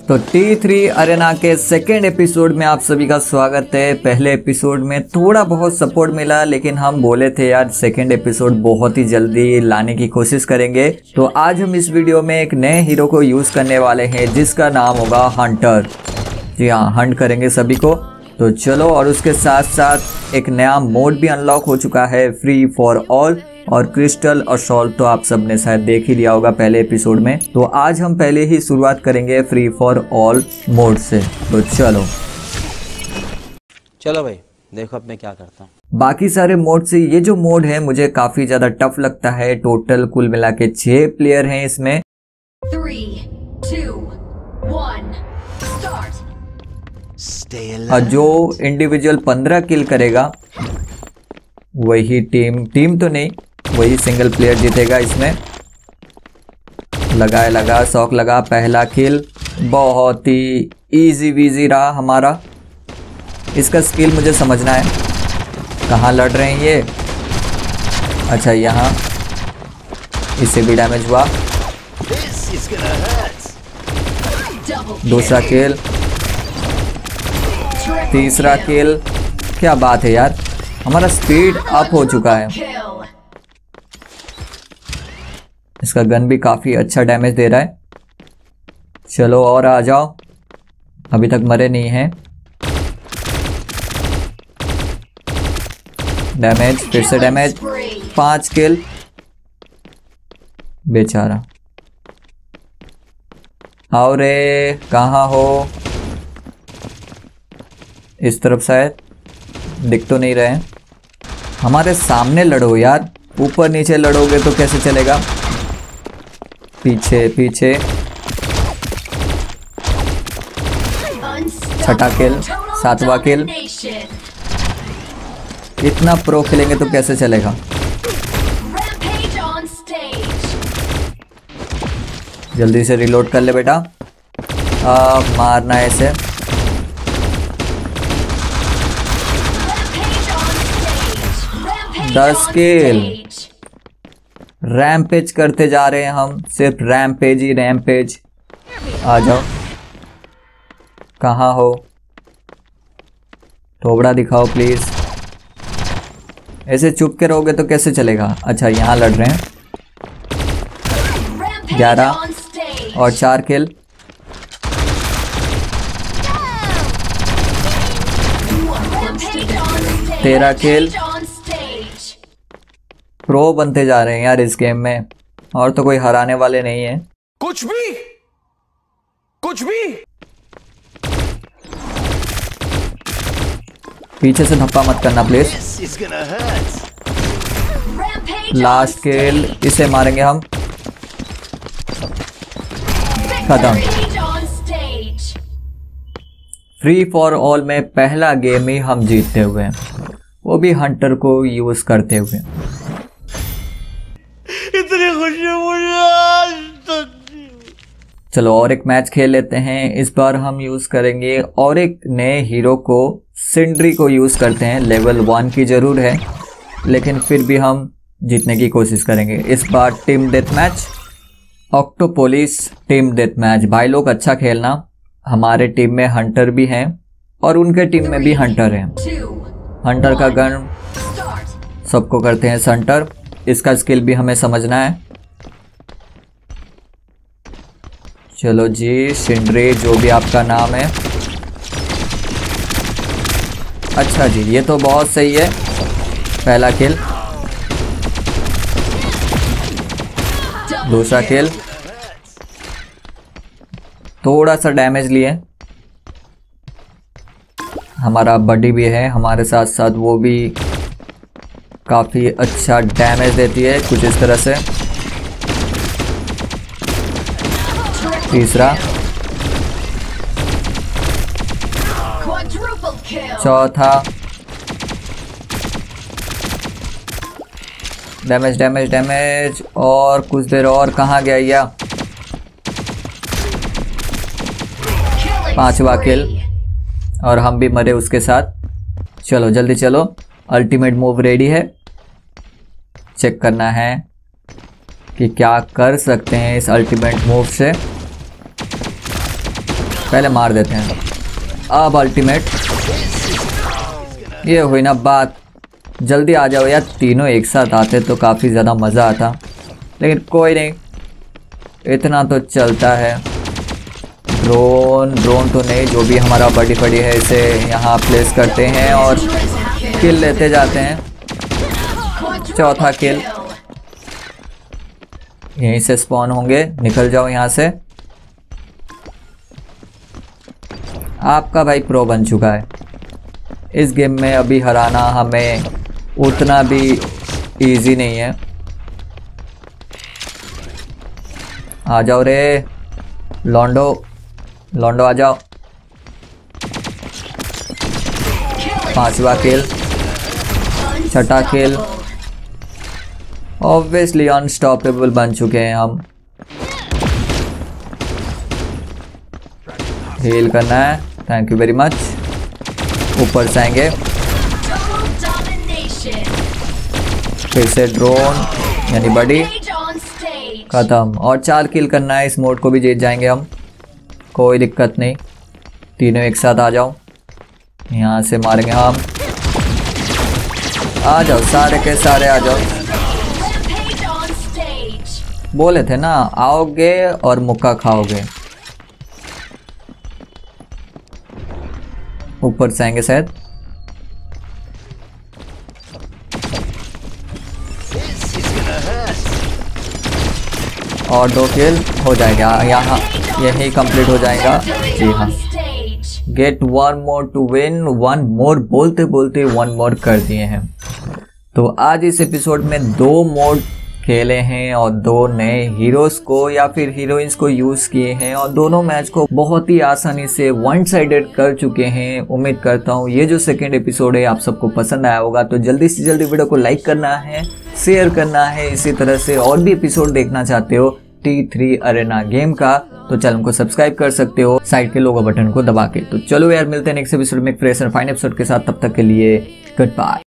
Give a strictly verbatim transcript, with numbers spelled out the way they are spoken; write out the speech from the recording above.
तो T three arena के second episode में आप सभी का स्वागत है। पहले एपिसोड में थोड़ा बहुत सपोर्ट मिला, लेकिन हम बोले थे यार सेकेंड एपिसोड बहुत ही जल्दी लाने की कोशिश करेंगे। तो आज हम इस वीडियो में एक नए हीरो को यूज़ करने वाले हैं जिसका नाम होगा हंटर। जी हाँ, हंट करेंगे सभी को। तो चलो, और उसके साथ साथ एक नया मोड भी अनलॉक हो चुका है, फ्री फॉर ऑल और क्रिस्टल असॉल्ट। तो आप सबने शायद देख ही लिया होगा पहले एपिसोड में। तो आज हम पहले ही शुरुआत करेंगे फ्री फॉर ऑल मोड से। तो चलो चलो भाई, देखो अब मैं क्या करता हूँ। बाकी सारे मोड से ये जो मोड है मुझे काफी ज्यादा टफ लगता है। टोटल कुल मिला के छह प्लेयर हैं इसमें। Three, two, one, start. और जो इंडिविजुअल पंद्रह किल करेगा वही टीम टीम तो नहीं वही सिंगल प्लेयर जीतेगा। इसमें लगाए लगा शौक लगा, पहला किल बहुत ही इजी वीजी रहा हमारा। इसका स्किल मुझे समझना है, कहाँ लड़ रहे हैं ये। अच्छा, यहाँ इससे भी डैमेज हुआ। दूसरा किल, तीसरा किल। क्या बात है यार, हमारा स्पीड अप हो चुका है। इसका गन भी काफी अच्छा डैमेज दे रहा है। चलो और आ जाओ, अभी तक मरे नहीं हैं। डैमेज, फिर से डैमेज, पांच किल। बेचारा। आओ रे, कहाँ हो? इस तरफ शायद दिख तो नहीं रहे। हमारे सामने लड़ो यार, ऊपर नीचे लड़ोगे तो कैसे चलेगा। पीछे पीछे। छठा किल, सातवां किल। इतना प्रो खेलेंगे तो कैसे चलेगा। जल्दी से रिलोड कर ले बेटा, अब मारना है इसे। दस किल। रैम्पेज करते जा रहे हैं हम, सिर्फ रैम्पेज ही रैम्पेज। आ जाओ, कहाँ हो? थोबड़ा दिखाओ प्लीज। ऐसे चुप के रहोगे तो कैसे चलेगा। अच्छा, यहाँ लड़ रहे हैं। ग्यारह और चार किल। तेरह किल। प्रो बनते जा रहे हैं यार इस गेम में, और तो कोई हराने वाले नहीं है। कुछ भी कुछ भी। पीछे से धप्पा मत करना प्लीज। लास्ट किल, इसे मारेंगे हम। खत्म। फ्री फॉर ऑल में पहला गेम ही हम जीतते हुए, वो भी हंटर को यूज करते हुए। इतनी खुशी मुझे। चलो और एक मैच खेल लेते हैं। इस बार हम यूज करेंगे और एक नए हीरो को, सिंड्री को यूज करते हैं। लेवल वन की जरूर है, लेकिन फिर भी हम जीतने की कोशिश करेंगे। इस बार team death match, Octopolis team death match. भाई लोग अच्छा खेलना। हमारे टीम में हंटर भी हैं और उनके टीम में भी हंटर हैं। हंटर का गन सबको करते हैं संटर। इसका स्किल भी हमें समझना है। चलो जी, सिंड्री जो भी आपका नाम है। अच्छा जी, ये तो बहुत सही है। पहला किल, दूसरा किल। थोड़ा सा डैमेज लिए। हमारा बडी भी है हमारे साथ साथ, वो भी काफी अच्छा डैमेज देती है, कुछ इस तरह से। तीसरा, चौथा। डैमेज डैमेज डैमेज, और कुछ देर और। कहाँ गया या? पांचवा किल, और हम भी मरे उसके साथ। चलो जल्दी चलो, अल्टीमेट मूव रेडी है। चेक करना है कि क्या कर सकते हैं इस अल्टीमेट मूव से। पहले मार देते हैं। अब अल्टीमेट, ये हुई ना बात। जल्दी आ जाओ यार, तीनों एक साथ आते तो काफ़ी ज़्यादा मज़ा आता, लेकिन कोई नहीं, इतना तो चलता है। ड्रोन ड्रोन तो नहीं, जो भी हमारा बड़ी बड़ी है इसे यहाँ प्लेस करते हैं और किल लेते जाते हैं। चौथा किल, यहीं से स्पॉन होंगे, निकल जाओ यहाँ से। आपका भाई प्रो बन चुका है इस गेम में, अभी हराना हमें उतना भी इजी नहीं है। आ जाओ रे लॉन्डो, लॉन्डो आ जाओ। पांचवा किल, छठा किल। ऑब्वियसली अनस्टॉपेबल बन चुके हैं हम। हील करना है, थैंक यू वेरी मच। ऊपर से आएंगे, फिर से ड्रोन यानी बड़ी, खत्म। और चार किल करना है, इस मोड को भी जीत जाएंगे हम, कोई दिक्कत नहीं। तीनों एक साथ आ जाओ, यहाँ से मारेंगे हम। आ जाओ सारे के सारे आ जाओ। बोले थे ना आओगे और मुक्का खाओगे। ऊपर से आएंगे शायद। और दो किल हो जाएगा, यहाँ यही कंप्लीट हो जाएगा। जी हाँ, get one more to win. One more बोलते बोलते वन मोर कर दिए हैं। तो आज इस एपिसोड में दो मोड खेले हैं और दो नए हीरोज को या फिर हीरोइंस को यूज किए हैं और दोनों मैच को बहुत ही आसानी से वन साइडेड कर चुके हैं। उम्मीद करता हूँ ये जो सेकेंड एपिसोड है आप सबको पसंद आया होगा, तो जल्दी से जल्दी वीडियो को लाइक करना है, शेयर करना है। इसी तरह से और भी एपिसोड देखना चाहते हो टी थ्री अरेना गेम का, तो चैनल को सब्सक्राइब कर सकते हो साइड के लोगो बटन को दबा के। तो चलो यार, मिलते हैं नेक्स्ट एपिसोड में एक फ्रेश और फाइन एपिसोड के साथ। तब तक के लिए गुड बाय।